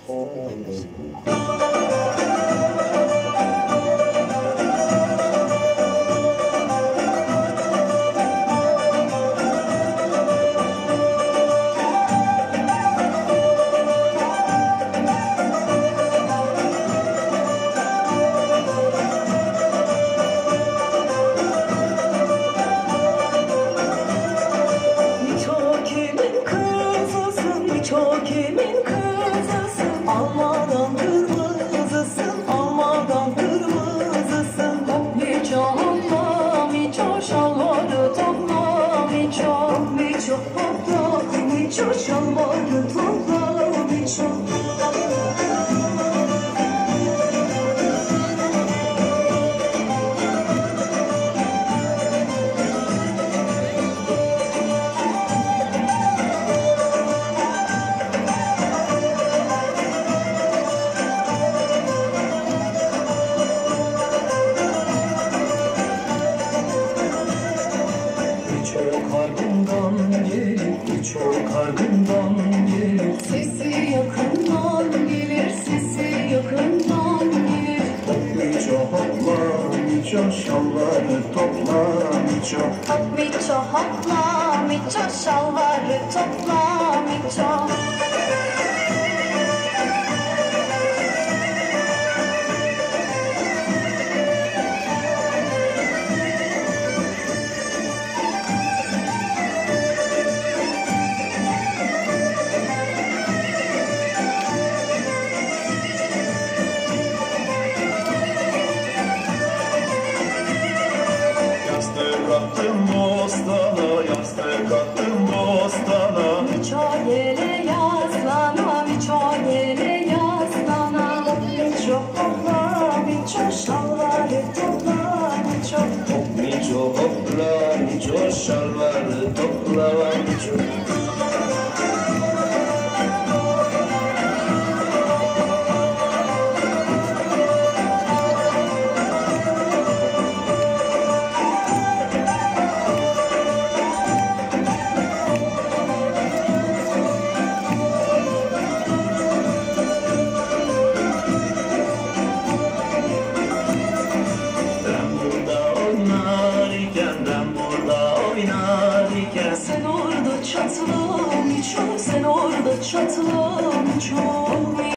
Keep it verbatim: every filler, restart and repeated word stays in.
Çok kimin kızısın, almadan kırmızısın, almadan kırmızısın. Miço hopla, miço şalvarı topla, miço, miço hopla, miço şalvarı topla, miço. Çok ardından gelir, çok ardından gelir. Sesi yakından gelir, sesi yakından gelir. Miço hopla, miço şalvarı topla, miço. Miço hopla, miço şalvarı topla, miço. Yastık attım bostana, yastık attım bostana. Miço yere yaslana, miço yere yaslana. Miço hopla, miço şalvarı topla, miço. Miço hopla, miço şalvarı topla, miço. Sen orada çatla miço, sen orada çatla miço.